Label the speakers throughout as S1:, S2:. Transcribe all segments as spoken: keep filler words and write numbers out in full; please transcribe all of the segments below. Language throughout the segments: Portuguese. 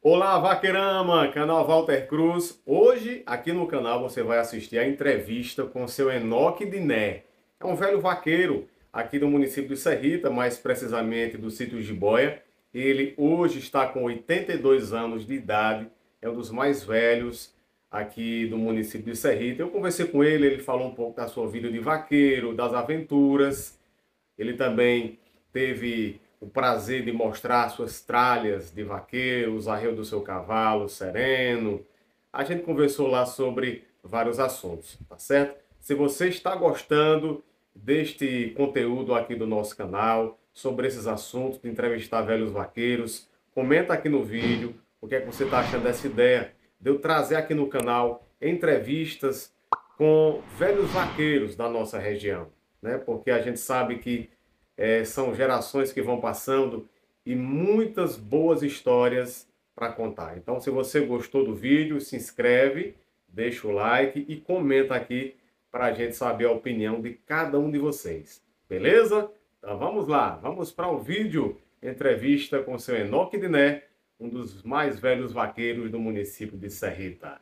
S1: Olá, vaqueirama, canal Walter Cruz. Hoje, aqui no canal, você vai assistir a entrevista com o seu Enoque Diné. É um velho vaqueiro aqui do município de Serrita, mais precisamente do sítio Jiboia. Ele hoje está com oitenta e dois anos de idade, é um dos mais velhos aqui do município de Serrita. Eu conversei com ele, ele falou um pouco da sua vida de vaqueiro, das aventuras. Ele também teve o prazer de mostrar suas tralhas de vaqueiro, os arreios do seu cavalo, sereno. A gente conversou lá sobre vários assuntos, tá certo? Se você está gostando deste conteúdo aqui do nosso canal, sobre esses assuntos, de entrevistar velhos vaqueiros, comenta aqui no vídeo o que é que você está achando dessa ideia de eu trazer aqui no canal entrevistas com velhos vaqueiros da nossa região, né? Porque a gente sabe que É, são gerações que vão passando e muitas boas histórias para contar. Então, se você gostou do vídeo, se inscreve, deixa o like e comenta aqui para a gente saber a opinião de cada um de vocês. Beleza? Então vamos lá, vamos para o vídeo entrevista com o seu Enoque Diné, um dos mais velhos vaqueiros do município de Serrita.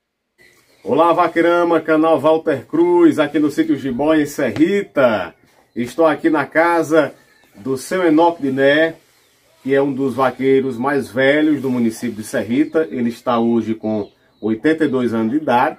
S1: Olá, vaqueirama, canal Walter Cruz, aqui no sítio Jiboia, em Serrita. Estou aqui na casa do seu Enoque Diné, que é um dos vaqueiros mais velhos do município de Serrita. Ele está hoje com oitenta e dois anos de idade.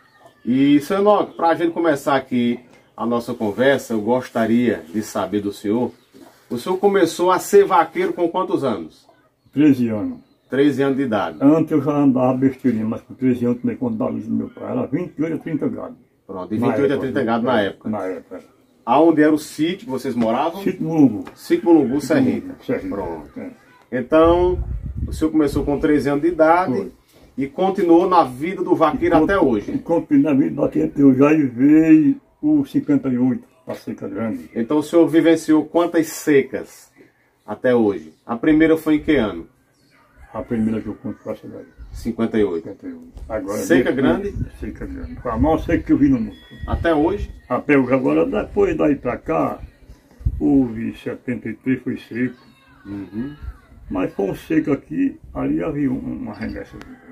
S1: E, seu Enoque, para a gente começar aqui a nossa conversa, eu gostaria de saber do senhor. O senhor começou a ser vaqueiro com quantos anos?
S2: treze anos.
S1: treze anos de idade.
S2: Antes eu já andava besteirinha, mas com treze anos também, quando dava do meu pai, era vinte e oito a trinta gado.
S1: Pronto, de vinte e oito a trinta gado na época.
S2: Na época.
S1: Aonde era o sítio que vocês moravam?
S2: Sítio Mulungu.
S1: Sítio Mulungu, Serrita.
S2: Serrita.
S1: Pronto.
S2: É.
S1: Então, o senhor começou com treze anos de idade. Foi. E continuou na vida do vaqueiro e até hoje.
S2: E continuei na vida do vaqueiro até hoje. Aí veio o cinquenta e oito, a seca grande.
S1: Então o senhor vivenciou quantas secas até hoje? A primeira foi em que ano?
S2: A primeira que eu conto foi essa daí.
S1: cinquenta e oito.
S2: cinquenta e oito. Agora,
S1: seca grande?
S2: Seca grande. Foi a maior seca que eu vi no mundo.
S1: Até hoje?
S2: Até hoje. Agora, depois daí pra cá, houve setenta e três, foi seco.
S1: Uhum.
S2: Mas foi um seco aqui, ali havia uma remessa.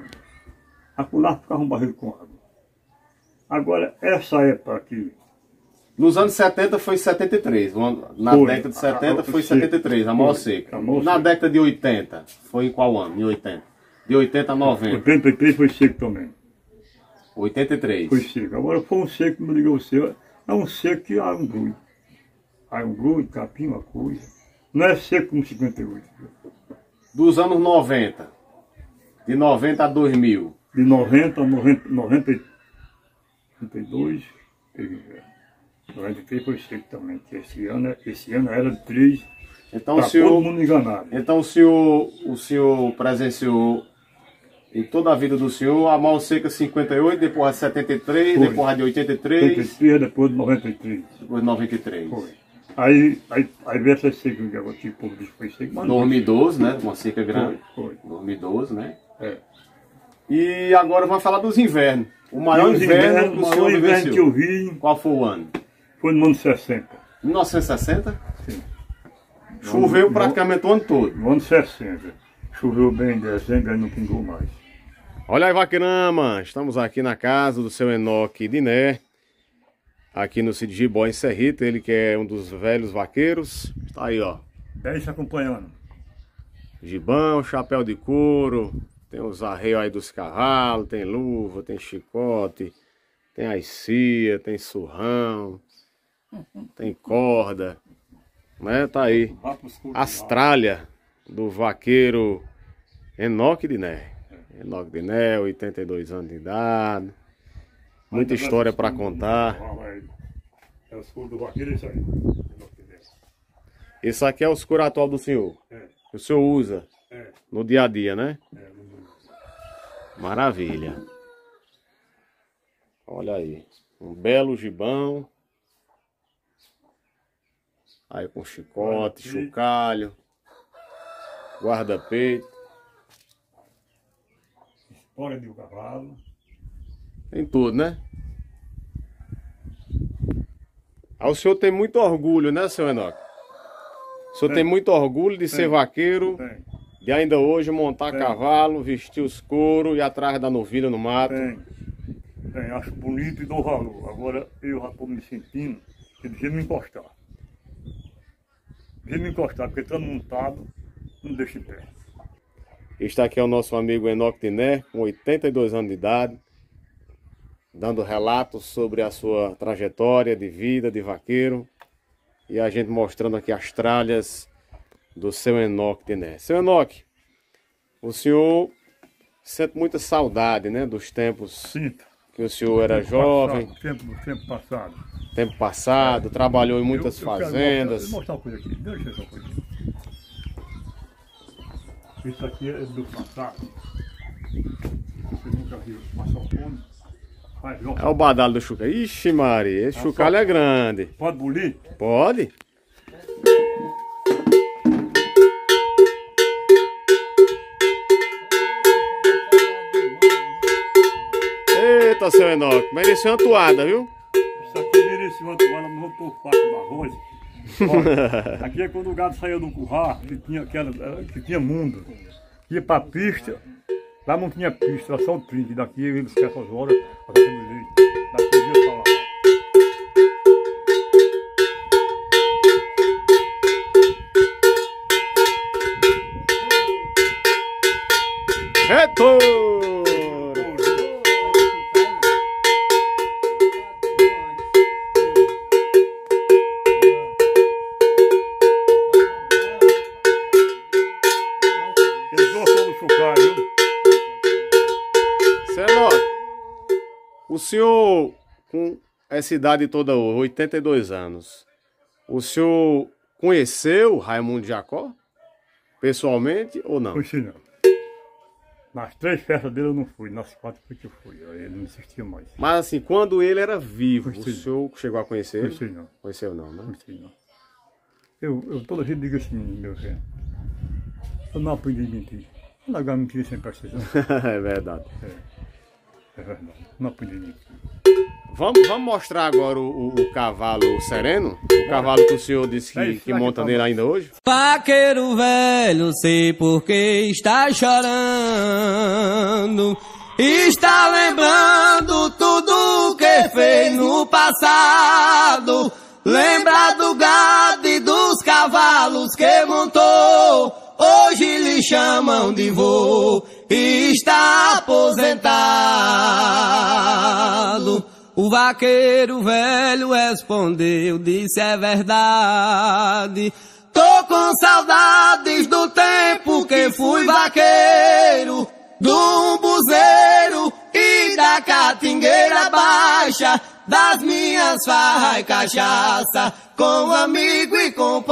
S2: Acolá ficava um barril com água. Agora, essa época aqui...
S1: Nos anos setenta foi setenta e três. Na
S2: foi.
S1: década de setenta
S2: a, a,
S1: foi
S2: seca.
S1: setenta e três, a maior seca.
S2: A maior
S1: Na
S2: seca.
S1: década de oitenta, foi em qual ano? Em oitenta? De oitenta a noventa.
S2: oitenta e três foi seco também.
S1: oitenta e três.
S2: Foi seco. Agora foi um seco, como ligou o seu, é um seco que há um grui. Há um grui, capim, uma coisa. Não é seco como cinquenta e oito.
S1: Dos anos noventa. De noventa a dois mil.
S2: De noventa a noventa, noventa e dois, teve, noventa e três foi seco também. Que esse ano, esse ano era de três.
S1: Então,
S2: tá
S1: o senhor,
S2: todo mundo enganado.
S1: Então o senhor, o senhor presenciou em toda a vida do senhor a maior seca cinquenta e oito, depois a setenta e três,
S2: Foi.
S1: depois a de oitenta e três,
S2: oitenta e três, depois de noventa e três.
S1: depois de noventa e três.
S2: Foi. Aí, aí, aí veio essa seca que agora tipo, o povo disse que foi seca. mas
S1: dois mil e doze, né? Uma seca grande.
S2: Foi, foi.
S1: dois mil e doze, né?
S2: É.
S1: E agora vamos falar dos invernos. O maior
S2: Os
S1: inverno
S2: invernos,
S1: que o
S2: o
S1: senhor
S2: maior inverno
S1: vivenciou.
S2: que eu vi
S1: Qual foi o ano?
S2: foi no ano sessenta.
S1: mil novecentos e sessenta?
S2: Sim.
S1: Choveu
S2: No-
S1: praticamente o ano todo.
S2: No ano sessenta. Choveu bem em dezembro, aí não pingou mais.
S1: Olha aí, vaqueirama, estamos aqui na casa do seu Enoque Diné, aqui no sítio Jiboia, em Serrita, ele que é um dos velhos vaqueiros. Tá aí, ó,
S2: dez acompanhando.
S1: gibão, chapéu de couro, tem os arreios aí dos cavalos, tem luva, tem chicote, tem aicia, tem surrão, tem corda, né? Tá aí, as tralhas do vaqueiro Enoque Diné. Enoque Diné, oitenta e dois anos de idade, muita história para contar.
S2: É o escuro do vaqueiro, isso aí.
S1: Esse aqui é o escuro atual do senhor,
S2: É,
S1: que o senhor usa
S2: é,
S1: no dia a dia, né?
S2: é.
S1: Maravilha. Olha aí, um belo gibão. Aí com chicote, chocalho, guarda-peito.
S2: Espora de um cavalo.
S1: Tem tudo, né? Ah, o senhor tem muito orgulho, né, seu Enoque? O senhor tem,
S2: Tem.
S1: muito orgulho de ser
S2: Tem.
S1: vaqueiro
S2: Tem.
S1: de ainda hoje montar
S2: Tem.
S1: cavalo, vestir os couros e ir atrás da novilha no mato?
S2: Tem, tem, acho bonito e dou valor. Agora eu já estou me sentindo que devia me encostar. Devia me encostar, porque estando montado, não deixa em pé.
S1: Este aqui é o nosso amigo Enoque Diné, com oitenta e dois anos de idade, dando relatos sobre a sua trajetória de vida de vaqueiro. E a gente mostrando aqui as tralhas do seu Enoque Diné. Seu Enoque, o senhor sente muita saudade, né, dos tempos
S2: Sinto.
S1: que o senhor era
S2: Tempo
S1: jovem,
S2: passado, tempo, tempo passado.
S1: tempo passado, trabalhou em muitas
S2: Eu- eu quero
S1: fazendas.
S2: mostrar, vou mostrar uma coisa aqui, deixa eu ver uma coisa. Isso aqui é do passado. Você nunca viu passar o fome? Faz, ó.
S1: É o badalo do chocalho. Ixi Maria, esse chocalho é grande.
S2: Pode bulir?
S1: Pode? Eita, seu Enoque, mereceu uma toada, viu?
S2: Isso aqui merecia uma toalha, mas eu tô faco no arroz. Ó, aqui é quando o gado saía do curral, que tinha, que era, que tinha mundo. Ia pra pista, lá não tinha pista, era só o trinque. Daqui eles querem essas horas, fazer aquele leite. Daqui ia pra lá.
S1: Retorno!
S2: Eles gostam do chocalho, viu?
S1: Seu Enoque, o senhor, com essa idade toda, oitenta e dois anos, o senhor conheceu Raimundo Jacó? Pessoalmente ou não?
S2: Conheci não. Nas três festas dele eu não fui, nas quatro foi que eu fui, aí ele não insistia mais.
S1: Mas assim, quando ele era vivo,
S2: Conheci.
S1: o senhor chegou a conhecer ele?
S2: Conheci não,
S1: Conheceu não, né?
S2: conheci não. Eu, eu toda vez digo assim, meu filho, eu não aprendi a mentir. Não largar mentira sem precisão.
S1: É verdade.
S2: É verdade, não aprendi a mentir.
S1: Vamos, vamos mostrar agora o, o- o cavalo sereno? O cavalo que o senhor disse
S2: É
S1: que,
S2: isso,
S1: que
S2: vai que
S1: monta
S2: tá
S1: nele
S2: bom.
S1: ainda hoje?
S3: Vaqueiro velho, sei por que está chorando. Está lembrando tudo que fez no passado. Lembra do gado e dos cavalos que montou. Hoje lhe chamam de vô e está aposentado. O vaqueiro velho respondeu, disse é verdade. Tô com saudades do tempo que fui vaqueiro, do umbuzeiro e da catingueira baixa, das minhas farras e cachaça, com amigo e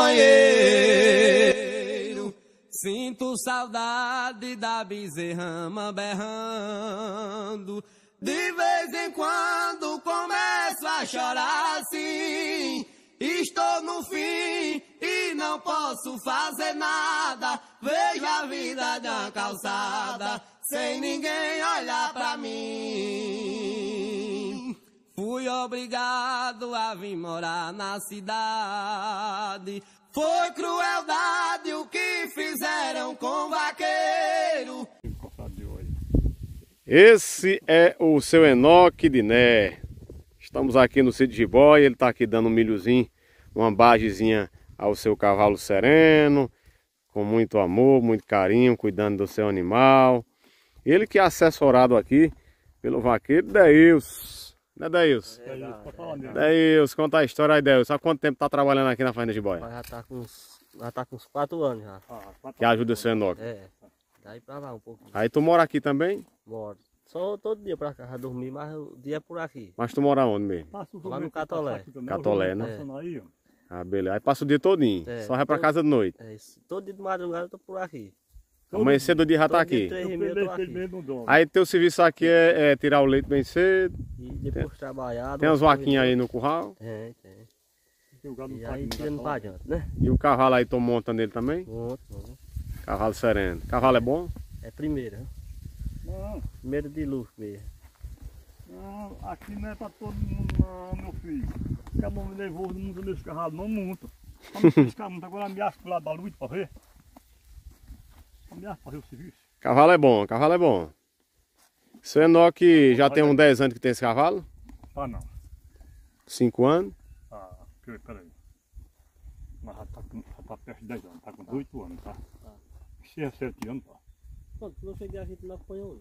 S3: companheiro. Sinto saudade da bezerrama berrando, de vez em quando começo a chorar assim. Estou no fim e não posso fazer nada. Vejo a vida na calçada sem ninguém olhar pra mim. Fui obrigado a vir morar na cidade. Foi crueldade o que fizeram com o vaqueiro.
S2: Encostado de olho.
S1: Esse é o seu Enoque Diné. Estamos aqui no sítio de Jiboia, ele está aqui dando um milhozinho, uma bagezinha ao seu cavalo sereno, com muito amor, muito carinho, cuidando do seu animal. Ele que é assessorado aqui pelo vaqueiro Deilson. Né, Deilson?
S2: É isso, pode falar nele.
S1: Deilson, conta a história aí, Deilson. Há quanto tempo tá trabalhando aqui na fazenda de Jiboia?
S4: Já tá com uns, já tá com uns quatro anos já.
S2: Ah, pode
S1: Que ajuda o seu Enoque.
S4: É. Daí pra lá um pouquinho.
S1: Aí tu mora aqui também?
S4: Moro. Só todo dia pra cá, já dormir, mas o dia é por aqui.
S1: Mas tu mora onde mesmo?
S2: Passa o
S4: Lá no
S2: jogo pra
S4: Catolé.
S2: passar aqui também.
S1: Catolé,
S2: O jogo
S1: né?
S2: tá passando aí, ó.
S1: Ah, beleza. Aí passa o dia todinho.
S4: É,
S1: Só vai pra
S4: todo-
S1: casa de noite.
S4: É isso. Todo dia de madrugada eu tô por aqui.
S1: Amanhecer do dia já tá
S4: Todo dia
S1: aqui.
S4: três e
S2: Eu
S4: meia eu
S2: pelei
S4: tô
S2: aquele
S4: aqui.
S2: meio do dono.
S1: Aí teu serviço aqui é, é tirar o leite bem cedo.
S4: E depois trabalhar.
S1: Tem umas
S4: duas
S1: vaquinhas aí
S4: corridas.
S1: no curral.
S4: Tem, tem.
S2: Porque o gado não
S4: E
S2: tá
S4: aí
S2: aqui,
S4: tirando
S2: não
S4: pra
S2: tá
S4: adiante, né?
S1: E o cavalo aí, tô montando ele também.
S4: Muito, muito.
S1: Cavalo sereno. Cavalo é bom?
S4: É primeiro, né?
S2: Não,
S4: Primeiro de luxo mesmo.
S2: não, aqui não é pra todo mundo não, meu filho. Se a mão me levou, não monta nesse cavalo, não monta. Vamos fiscar muito, agora me acha pro lado da luz pra ver. ameaça fazer o serviço.
S1: Cavalo é bom, cavalo é bom. Seu Enoque já tem uns dez anos que tem esse cavalo?
S2: Ah, não.
S1: cinco anos?
S2: Ah, peraí, peraí. Mas já tá, com, já tá perto de dez anos, tá com oito anos, tá? Se é sete anos, tá?
S4: Quando eu cheguei a gente não acompanhou.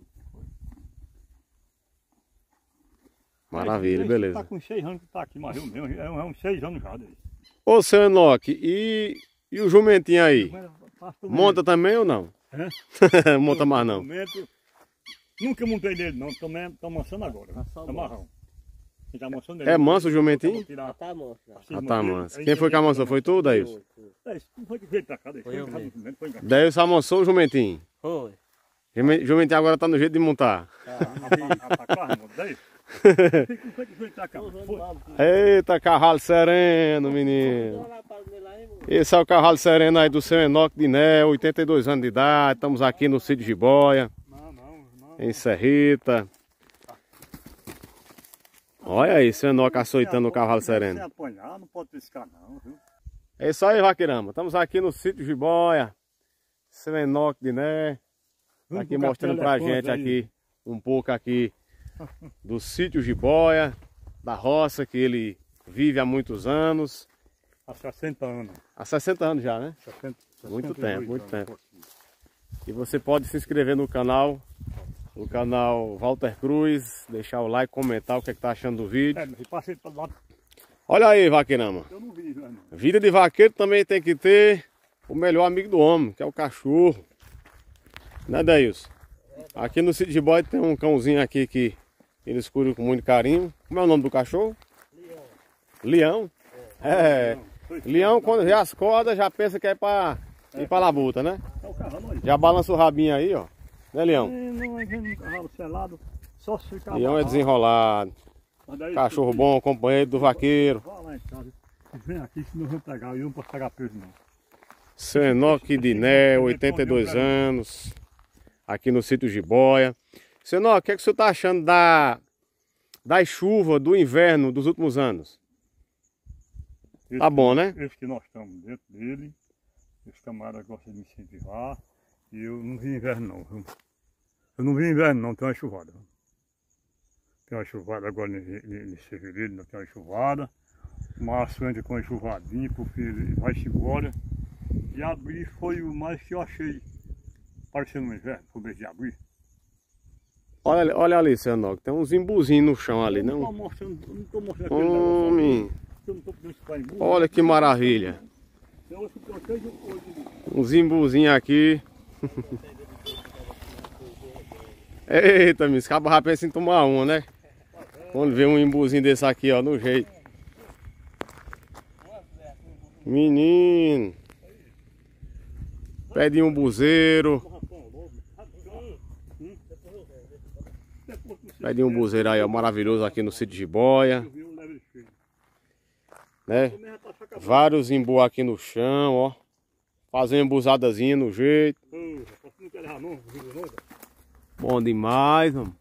S1: Maravilha,
S2: Esse
S1: beleza.
S2: Tá com seis anos que tá aqui, mas eu mesmo, é, um- é uns seis anos já dele.
S1: Ô, seu Enoque, e, e o jumentinho aí? Monta também ou não?
S2: É?
S1: Monta mais não?
S2: Momento, nunca montei nele não, também tô amansando agora, né?
S4: só
S2: Tá marrão. Quem tá amansando
S1: É manso o jumentinho?
S4: Já tá manso. Já.
S1: Ah, tá manso. Quem foi que amansou? Foi tu, Daílson?
S2: É, isso não foi que veio pra cá, daí.
S4: Foi eu
S2: Foi
S4: mesmo.
S2: engarrado, foi engarrado.
S1: Daílson amansou o jumentinho.
S4: Foi.
S1: Jumen- Jumentinho agora tá no jeito de montar.
S2: Ah, tá quase, mano, daí. Não foi que veio pra cá, foi.
S1: Eita, cavalo sereno, menino. Esse é o cavalo sereno aí do seu Enoque de Né, oitenta e dois anos de idade. Estamos aqui no sítio Jiboia,
S2: Não, não, não.
S1: em Serrita. Olha aí, seu Enoque açoitando o cavalo
S2: Sem
S1: sereno.
S2: apanhar, não pode piscar não, viu?
S1: É isso aí, Vaqueirama. Estamos aqui no sítio Jiboia, seu Enoque de Né. Tá aqui
S2: Vamos
S1: mostrando
S2: colocar
S1: pra
S2: telefone
S1: gente
S2: aí.
S1: aqui um pouco aqui do sítio Jiboia, da roça que ele vive há muitos anos.
S2: Há sessenta anos.
S1: Há sessenta anos já, né?
S2: sessenta,
S1: Muito
S2: sessenta e
S1: tempo,
S2: dois
S1: muito
S2: anos,
S1: tempo.
S2: por aqui.
S1: E você pode se inscrever no canal, no canal Walter Cruz, deixar o like, comentar o que é que tá achando do vídeo.
S2: É, mas passei para lá,
S1: Olha aí, Vaqueirama.
S2: eu não vi, né?
S1: Vida de vaqueiro também tem que ter o melhor amigo do homem, que é o cachorro. Né, Daílson? Aqui no sítio de Jiboia tem um cãozinho aqui que eles cuidam com muito carinho. Como é o nome do cachorro? Leão. Leão? É. Leão, quando vê as cordas, já pensa que é pra ir pra labuta, né?
S2: É o cavalo aí.
S1: Já balança o rabinho aí, ó. Né, Leão?
S2: Não é um cavalo selado, só se ficar
S1: Leão é
S2: amarrado.
S1: desenrolado.
S2: Mas daí,
S1: Cachorro
S2: se-
S1: bom, companheiro do vaqueiro.
S2: Vá lá em casa. Vem aqui que não vão pegar, eu não posso pegar peso não.
S1: Seu Enoque de Né, oitenta e dois anos. Aqui no sítio Jiboia. Seu Enoque, o que, é que o senhor tá achando da, das chuvas do inverno dos últimos anos?
S2: Esse,
S1: Tá bom, né?
S2: Esse que nós estamos dentro dele, esse camarada gosta de me incentivar, e eu não vi inverno não, viu? Eu não vi inverno não, tem uma chuvada. viu? Tem uma chuvada agora nesse fevereiro, não tem uma chuvada. Março entra com uma chuvadinha, porque ele vai-se embora. E abril foi o mais que eu achei parecendo um inverno, foi o mês de abril.
S1: Olha, ali- olha ali, seu Enoque, tem uns imbuzinhos no chão ali,
S2: Eu não
S1: não?
S2: estou mostrando, eu não estou mostrando aquele negócio.
S1: Homem,
S2: Eu não estou podendo ficar em burro.
S1: olha que maravilha.
S2: Eu acho que eu tenho hoje.
S1: Uns imbuzinhos aqui. Eita, me escapa já pensa em tomar uma, né? Quando vê um imbuzinho desse aqui, ó, no jeito. Menino. Pede um buzeiro. Pede um buzeiro aí, ó, maravilhoso aqui no sítio Jiboia. Né? Vários imbu aqui no chão, ó. Fazer uma embuzadazinha no jeito. Bom demais, mano.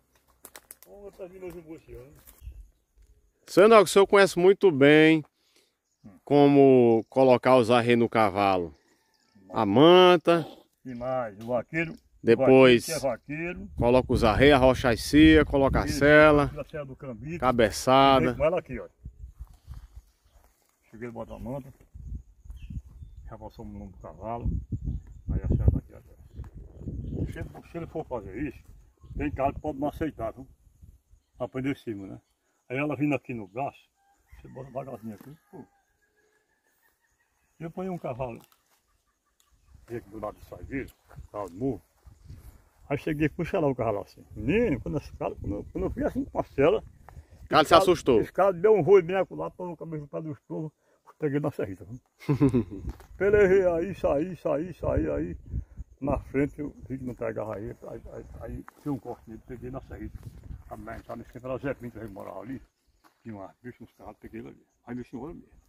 S1: Seu Enoque, o senhor conhece muito bem como colocar os arreios no cavalo. A manta,
S2: E mais, o vaqueiro.
S1: Depois-
S2: O vaqueiro que é vaqueiro.
S1: coloca os arreios, arrocha a cia, coloca a
S2: Isso,
S1: sela,
S2: tira a cela do cambique. Vem
S1: cabeçada.
S2: com ela aqui, ó. Cheguei a botar a manta. Já passamos o nome do cavalo. Aí a cela daqui atrás. Se ele, se ele for fazer isso, tem cara que pode não aceitar, viu? Aprender em cima, né? Aí ela vindo aqui no braço, você bota devagarzinho aqui. Pô. Eu ponho um cavalo aqui do lado do saído, cavalo de murro. Aí cheguei, puxa lá o cavalo assim. Menino, quando, esse cara, quando, eu, quando eu fui assim com a cela,
S1: O cara se assustou.
S2: esse cara deu um roi bem lá, pôs no cabeça para dos torros, peguei na serrita. Pelejei aí, saí, saí, saí, aí. Na frente eu vi que não pegava aí, aí, aí, aí tinha um corte nele, peguei na serrita. A mãe tá nesse tempo, era Zé Pinto, que morava ali. Tinha uma bicha, uns carros, peguei ele ali. Aí me ensinou mesmo.